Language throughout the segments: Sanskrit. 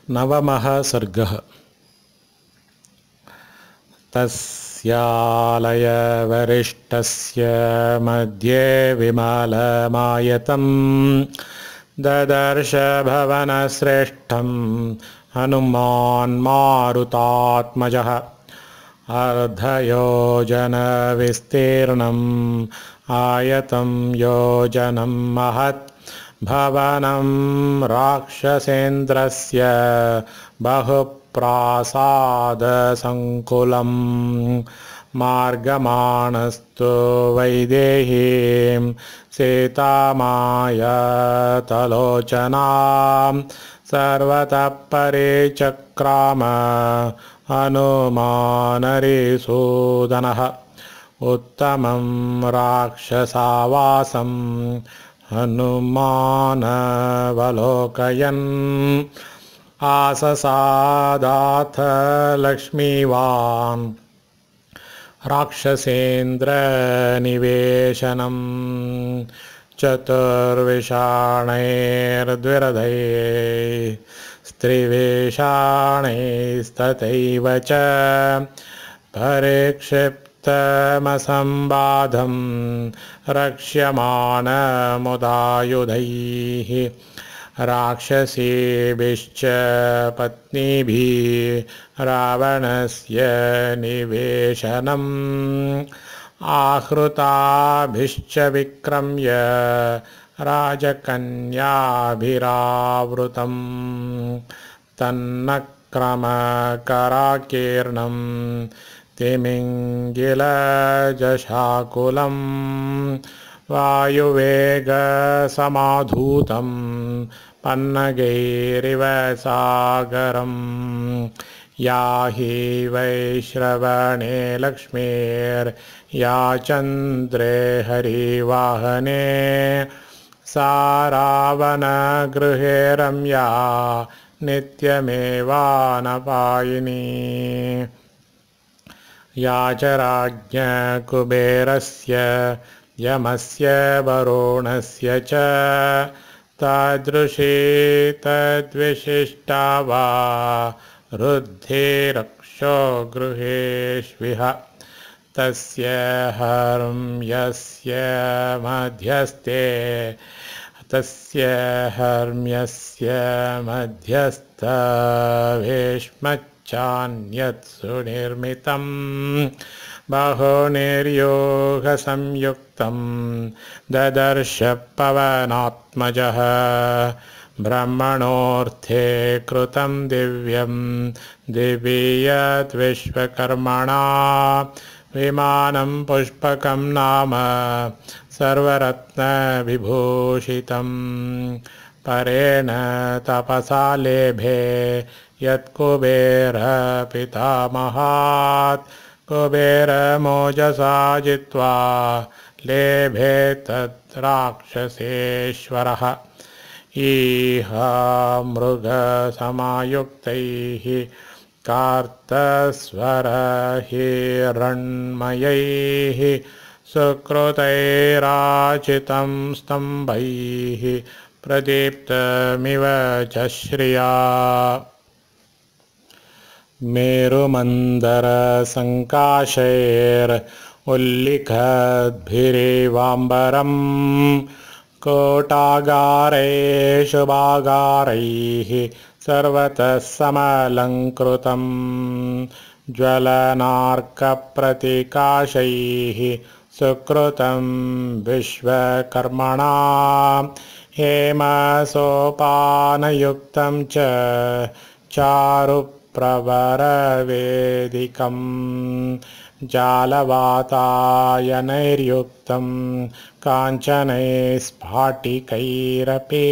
नवमः सर्गः। तस्यालयवरिष्ठस्य मध्ये विमलमायतं ददर्श भवनश्रेष्ठं हनुमान्मारुतात्मजः। अर्धयोजनविस्तीर्णम् आयतं योजनं महत् भवनं राक्षसेन्द्रस्य बहुप्रासादसङ्कुलम्। मार्गमाणस्तु वैदेहीं सीतामायतलोचनां सर्वतः परिचक्राम हनुमानरिसूदनः। उत्तमं राक्षसावासं हनुमानवलोकयन् आससादाथ लक्ष्मीवान् राक्षसेन्द्रनिवेशनम्। चतुर्विषाणैर्द्विरधैः स्त्रिवेषाणैस्तथैव च परिक्षिप्तमसम्बाधं रक्ष्यमाणमुदायुधैः। राक्षसीभिश्च पत्नीभिः रावणस्य निवेशनम् आहृताभिश्च विक्रम्य राजकन्याभिरावृतम्। तन्नक्रमकराकीर्णं तिमिङ्गिलजशाकुलं वायुवेगसमाधूतं पन्नगैरिव सागरम्। या हि वैश्रवणे लक्ष्मीर्या चन्द्रे हरिवाहने सा रावणगृहे रम्या नित्यमेवानपायिनी। या च राज्ञ कुबेरस्य यमस्य वरुणस्य च तादृशी तद्विशिष्टा वा रुद्धिरक्षो गृहेष्विह। तस्य हर्म्यस्य मध्यस्थवेश्मच्चान्यत् सुनिर्मितं बहुनिर्योगसंयुक्तं ददर्श पवनात्मजः। ब्रह्मणोऽर्थे कृतं दिव्यं दिव्ययत् विश्वकर्मणा विमानं पुष्पकं नाम सर्वरत्नविभूषितं। परेण तपसा लेभे यत्कुबेरपितामहात् कुबेरमोजसा जित्वा लेभे तद्राक्षसेश्वरः। इह मृगसमायुक्तैः कार्तस्वरहिरण्मयैः सुकृतैराचितं स्तम्भैः प्रदीप्तमिव च श्रिया। मेरुमन्दरसङ्काशैरुल्लिखद्भिरेवाम्बरम् कोटागारैः शुभागारैः सर्वतः समलङ्कृतं। ज्वलनार्कप्रतिकाशैः सुकृतं विश्वकर्मणा हेमसोपानयुक्तं च चारुप्रवरवेदिकम्। जालवातायनैर्युक्तं काञ्चनैः स्फाटिकैरपि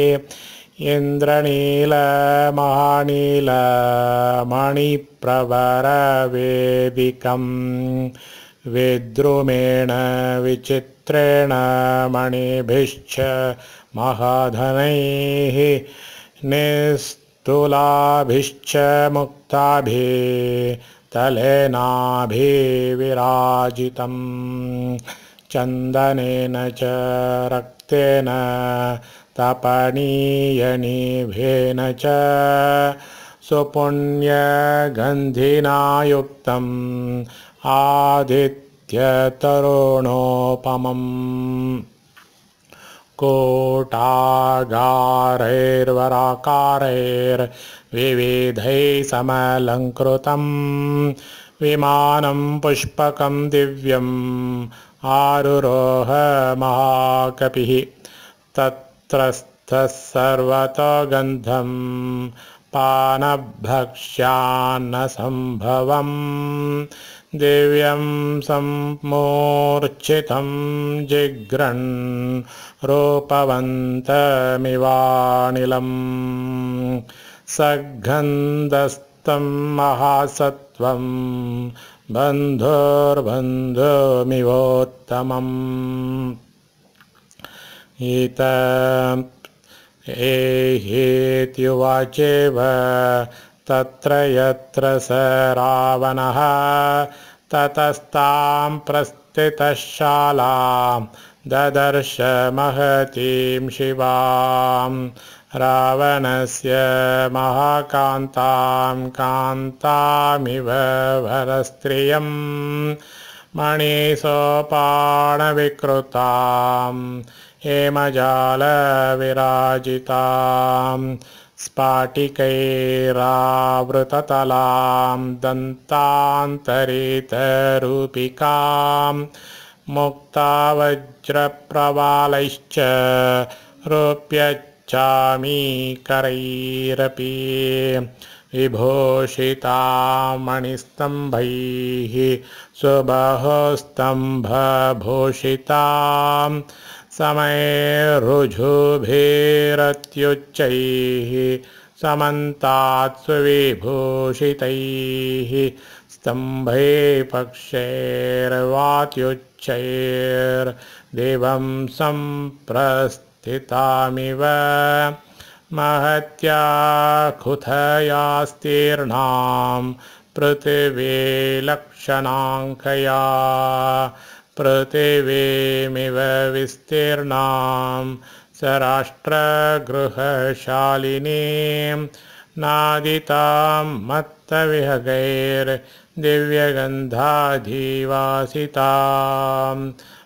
इन्द्रनीलमहानीलमणिप्रवरवेदिकं। विद्रुमेण विचित्रेण मणिभिश्च महाधनैः निस्तुलाभिश्च मुक्ताभिः तलेनाभिविराजितं। चन्दनेन च रक्तेन तपनीयनिभेन च सुपुण्यगन्धिना युक्तम् आदित्यतरुणोपमम् कूटागारैर्वराकारैर्विविधैः समलङ्कृतं विमानं पुष्पकं दिव्यम् आरुरोह महाकपिः तत्रस्थः सर्वतो गन्धं पानभक्ष्यान्नसम्भवम् दिव्यं सम्मूर्च्छितं जिघ्रन् रूपवन्तमिवानिलम् सगन्धस्तं महासत्वं बन्धुर्बन्धुमिवोत्तमम् एहेत्युवाचेव तत्र यत्र स रावणः ततस्तां प्रस्थितः शालां ददर्श महतीं शिवां रावणस्य महाकान्तां कान्तामिव वरस्त्रियं मणिसोपानविकृतां हेमजालविराजितां स्फाटिकैरावृततलां दन्तान्तरितरूपिकां मुक्तावज्रप्रवालैश्च रूप्यच्चामीकरैरपि विभूषितां मणिस्तम्भैः सुबाहुस्तम्भभूषितां समैरुजुभिरत्युच्चैः समन्तात् सुविभूषितैः स्तम्भैः पक्षैर्वात्युच्चैर्देवं सम्प्रस्थितामिव महत्या खुथयास्तीर्णां पृथिवीलक्षणाङ्कया पृथिवीमिव विस्तीर्णां सराष्ट्रगृहशालिनीं नादितां मत्तविहगैर्दिव्यगन्धाधिवासितां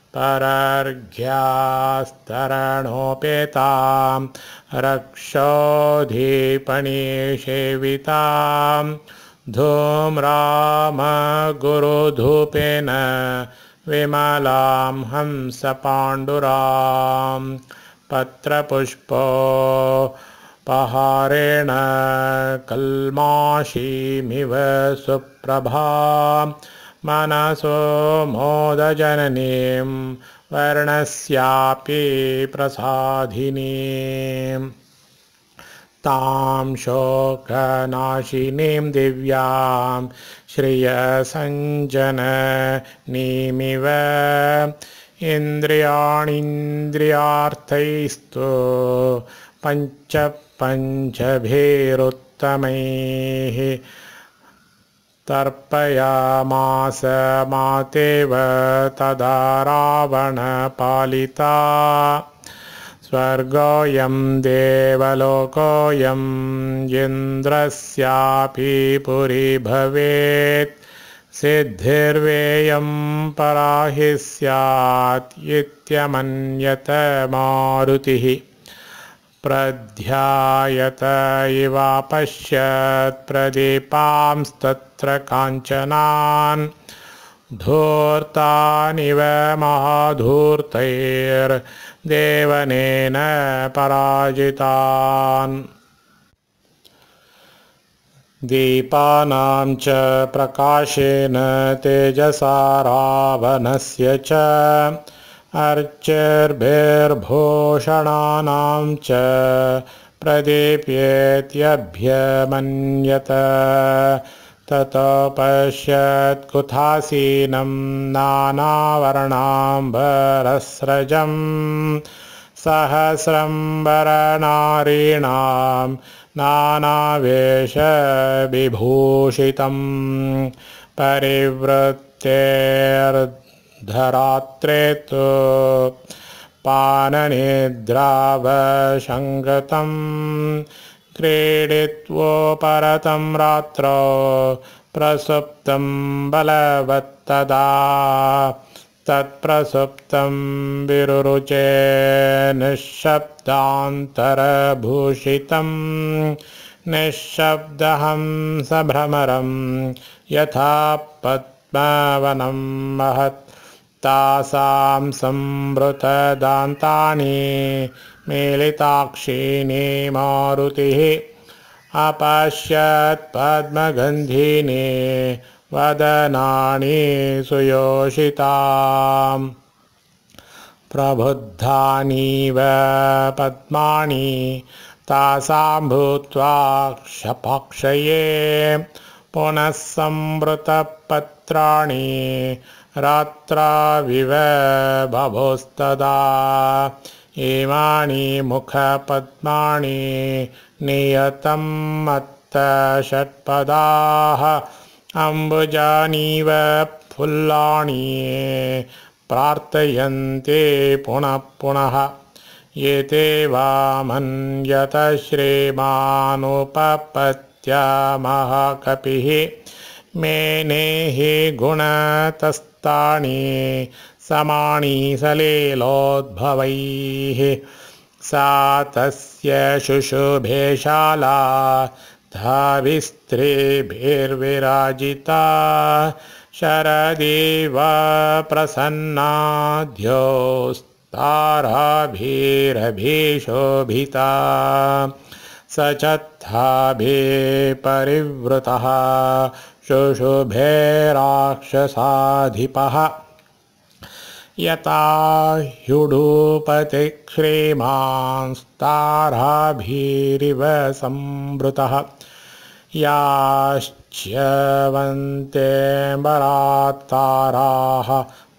परर्घ्यास्तरणोपेतां रक्षोधिपणिसेवितां धूम्रामगुरुधूपेन विमलां हंसपाण्डुरां पत्रपुष्पोपहारेण कल्माषीमिव सुप्रभां मनसो मोदजननीं वर्णस्यापि प्रसादिनीं तां शोकनाशिनीं दिव्यां श्रियसञ्जननीमिव इन्द्रियाणीन्द्रियार्थैस्तु पञ्चभिरुत्तमैः तर्पयामास मातेव तदा रावणपालिता स्वर्गोऽयं देवलोकोऽयं इन्द्रस्यापि पुरी भवेत् सिद्धिर्वेयं पराहि स्यात् इत्यमन्यत मारुतिः प्रध्यायत इवापश्यत् प्रदीपांस्तत्र काञ्चनान् धूर्तानिव महाधूर्तैर्देवनेन पराजितान् दीपानां च प्रकाशेन तेजसा रावणस्य च अर्चिर्भिर्भूषणानां च प्रदीप्येत्यभ्यमन्यत ततो पश्यत् कुथासीनं नानावर्णाम्बरस्रजं सहस्रं वरनारीणां नानावेशविभूषितं परिवृत्तेर्धरात्रे तु पाननिद्रावशङ्गतं क्रीडित्वोपरतं रात्रौ प्रसुप्तं बलवत्तदा तत्प्रसुप्तं विरुरुचे निःशब्दान्तरभूषितं निःशब्दहंसभ्रमरं यथा पद्मवनं महत् तासां संवृतदान्तानि मीलिताक्षीणि मारुतिः अपश्यत् पद्मगन्धीनि वदनानि सुयोषिताम् प्रबुद्धानीव पद्मानि तासां भूत्वा क्षपाक्षये पुनः संवृतपत्राणि रात्राविव बभोस्तदा इमानि मुखपद्मानि नियतं मत्त षट्पदाः अम्बुजानीव फुल्लानि प्रार्थयन्ते पुनः पुनः एते वामन्यत श्रीमानुपपत्यामः मेनेहि गुणतस्तानि समानि सलीलोद्भवैः सा तस्य शुशुभेशाला धाविस्त्रीभिर्विराजिता शरदिव प्रसन्नाद्योस्ताराभिरभिशोभिता सचत्थाभिः परिवृतः शुशुभे राक्षसाधिपः यथा ह्युडुपतिक्ष्रीमांस्ताराभिरिव संवृतः याश्च्यवन्ते बलात्ताराः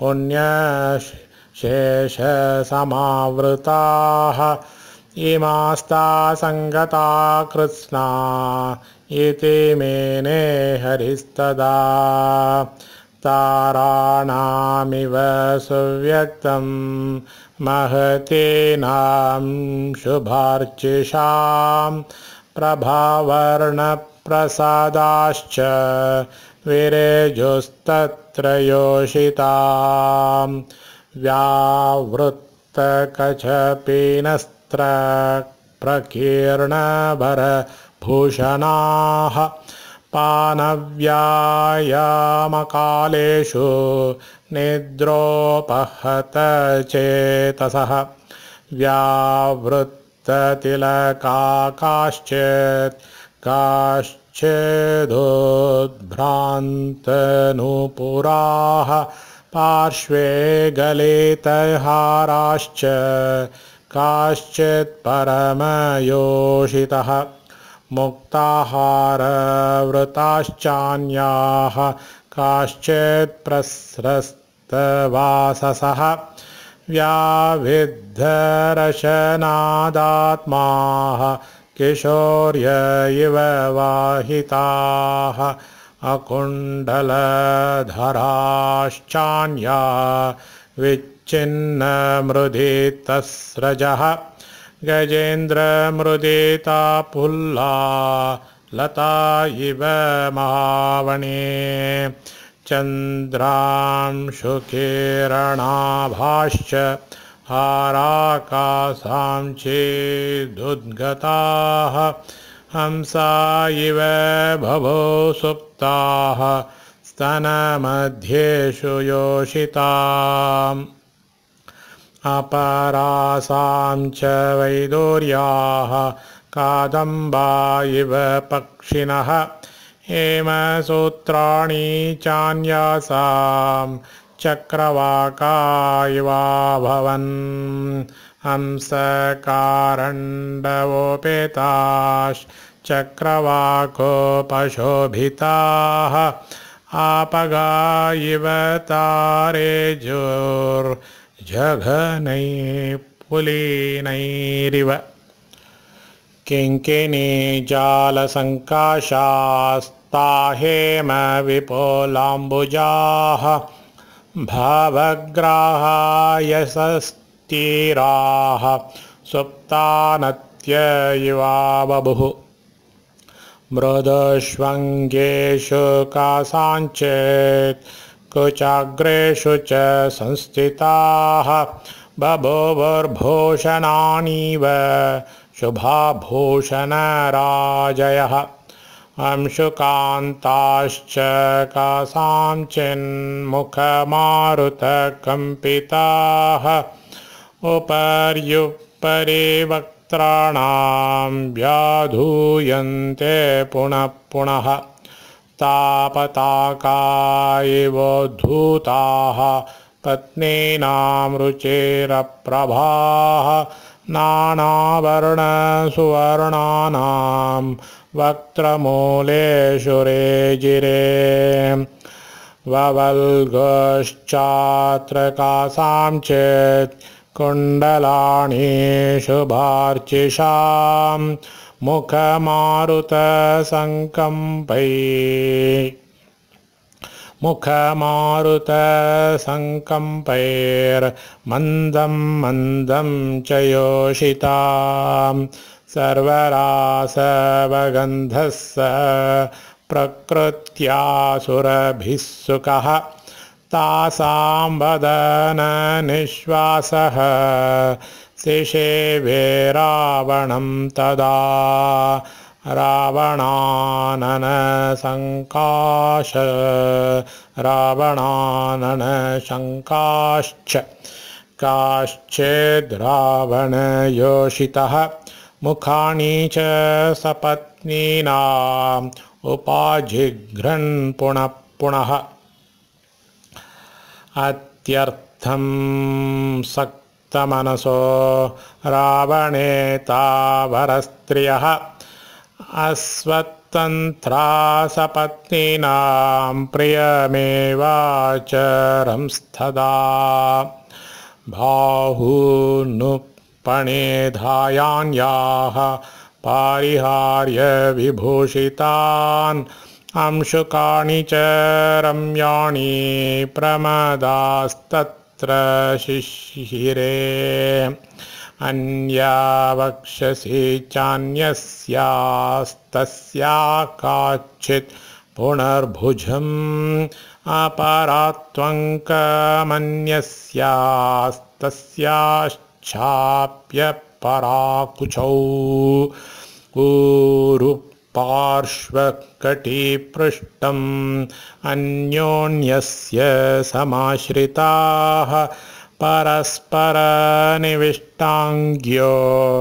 पुण्यशेषसमावृताः इमास्ता सङ्गता कृत्स्ना इति मेने हरिस्तदा ताराणामिव सुव्यक्तं महतीनां शुभार्चिषां प्रभावर्णप्रसादाश्च विरेजुस्तत्र योषितां व्यावृत्तकचपीनस्त्रप्रकीर्णभरभूषणाः पानव्यायामकालेषु निद्रोपहतचेतसः व्यावृत्ततिलकाश्चित् काश्चिदुद्भ्रान्तनूपुराः पार्श्वे गलितहाराश्च काश्चित् परमयोषितः मुक्ताहारवृताश्चान्याः काश्चित् प्रस्रस्तवाससः व्याविद्धरशनादात्माः किशोर्य इव वाहिताः अकुण्डलधराश्चान्या विच्छिन्नमृदितस्रजः गजेन्द्रमृदिता पुल्ला लता इव महावने चन्द्रांशुकिरणाभाश्च हाराकाशाञ्चिदुद्गताः हंसा इव भवो सुप्ताः स्तनमध्येषु योषिताम् अपरासां च वैदूर्याः कादम्बा इव पक्षिणः हेमसूत्राणि चान्यासां चक्रवाका इवाभवन् हंसकारण्डवोपेताश्चक्रवाकोपशोभिताः आपगा इव तारेजुर्जघनैः पुलिनैरिव किङ्किणीजालसङ्काशास्ता हेम विपुलाम्बुजाः भावग्राहा तीराः सुप्तानत्य इवा बभुः मृदुष्वङ्गेषु कासाञ्चित् कुचाग्रेषु च संस्थिताः बभूवुर्भूषणानीव शुभाभूषणराजयः अंशुकान्ताश्च कासाञ्चिन्मुखमारुतकम्पिताः उपर्युपरि वक्त्राणां व्याधूयन्ते पुनः पुनः तापताका इवोद्धूताः पत्नीनां रुचिरप्रभाः नानावर्णसुवर्णानां वक्त्रमूलेषु रेजिरे ववल्गश्चात्र कासाञ्चित् कुण्डलानि शुभार्चिषां मुखमारुतसङ्कम्पैर्मन्दं मन्दं च योषितां सर्वरासवगन्धः स प्रकृत्या सुरभिः सुखः तासां वदननिश्वासः सिषेवे रावणं तदा रावणाननशङ्काश्च काश्चिद्रावणयोषितः मुखानि च सपत्नीनाम् उपाजिघ्रन् पुनः पुनः अत्यर्थं सक्तमनसो रावणेतावरस्त्रियः अस्वतन्त्रा सपत्नीनां प्रियमेवाचरंस्तदा बाहूनुपणेधायान्याः पारिहार्य विभूषितान् अंशुकानि च रम्याणि प्रमदास्तत्र शिशिरे अन्या वक्षसि चान्यस्यास्तस्या काचित् पुनर्भुजम् अपरात्वङ्कमन्यस्यास्तस्याश्चाप्यपराकुचौ ऊरुपार्श्वकटिपृष्ठम् अन्योन्यस्य समाश्रिताः परस्परनिविष्टाङ्ग्यो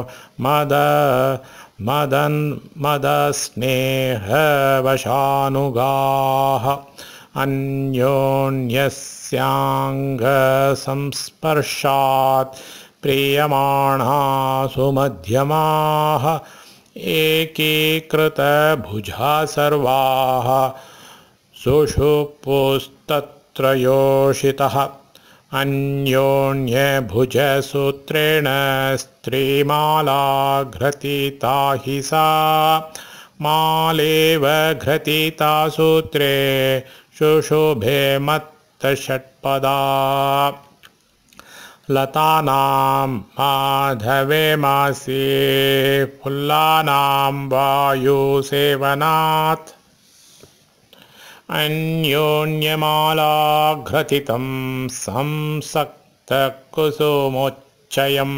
मदस्नेहवशानुगाः अन्योन्यस्याङ्गसंस्पर्शात् प्रीयमाणासु मध्यमाः एकीकृतभुजा सर्वाः सुषुपुस्तत्र योषितः अन्योन्यभुजसूत्रेण स्त्रीमाला घ्रतिता हि सा मालेव घ्रतिता सूत्रे शुशुभे मत्तषट्पदा लतानां माधवे मासे फुल्लानां वायुसेवनात् अन्योन्यमालाघ्रथितं संसक्तकुसुमोच्चयम्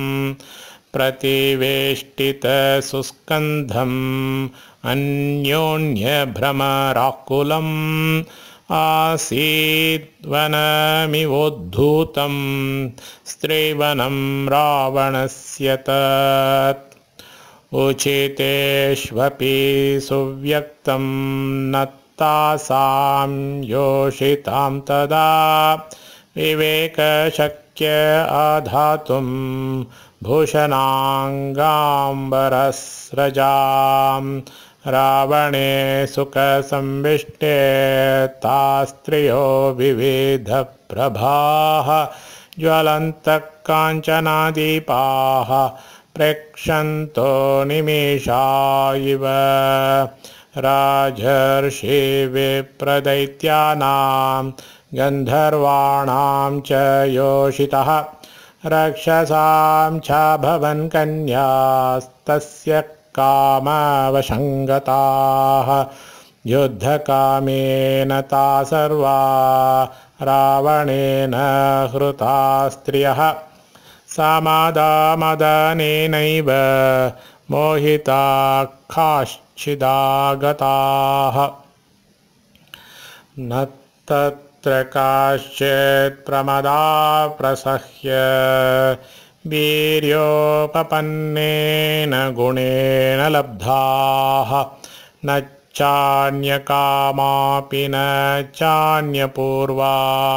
प्रतिवेष्टितसुस्कन्धम् अन्योन्यभ्रमराकुलम् आसीद्वनमिवोद्धूतं स्त्रीवनं रावणस्य तत् उचितेष्वपि सुव्यक्तं नत्तासां योषितां तदा विवेकशक्य आधातुं भूषणाङ्गाम्बरस्रजां रावणे सुखसंविष्टे तास्त्रियो विविधप्रभाः ज्वलन्तः काञ्चनादीपाः प्रेक्षन्तो निमेषा इव राजर्षि विप्रदैत्यानां गन्धर्वाणां च योषितः रक्षसां चाभवन् कन्यास्तस्य कामवशङ्गताः युद्धकामेन ता सर्वा रावणेन हृता स्त्रियः समादामदनेनैव मोहिताखाश्चिदागताः न तत्र काश्चित् प्रमदा प्रसह्य वीर्योपपन्नेन गुणेन लब्धाः न चान्यकामापि न चान्यपूर्वा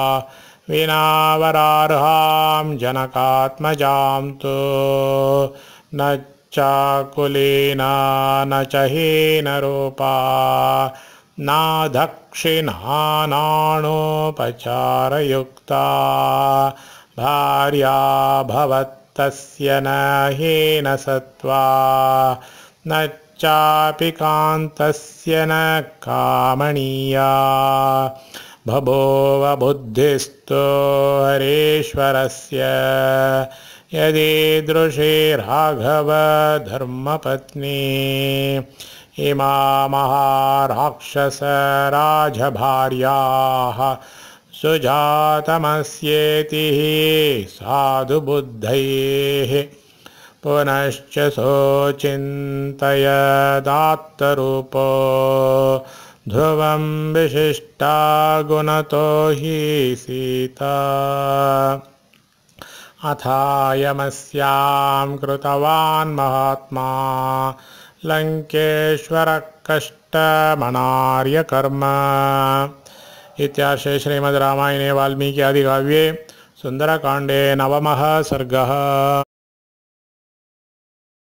विनावरार्हां जनकात्मजां तु न चाकुलीना न च हीनरूपा नादक्षिणानाणोपचारयुक्ता भार्या भवत्तस्य न हीनसत्त्वा न चापि कान्तस्य न कामणीया बभूव बुद्धिस्तो हरीश्वरस्य यदीदृशी राघव धर्मपत्नी इमा महाराक्षसराजभार्याः सुजातमस्येति साधुबुद्धैः पुनश्च सोचिन्तयदात्तरूपो ध्रुवं विशिष्टा गुणतो हि सीता अथायमस्यां कृतवान् महात्मा लङ्केश्वरः कष्टमनार्यकर्म। इत्यार्षे श्रीमद् रामायणे वाल्मीकि आदिकाव्ये सुन्दरकाण्डे 9मः सर्गः।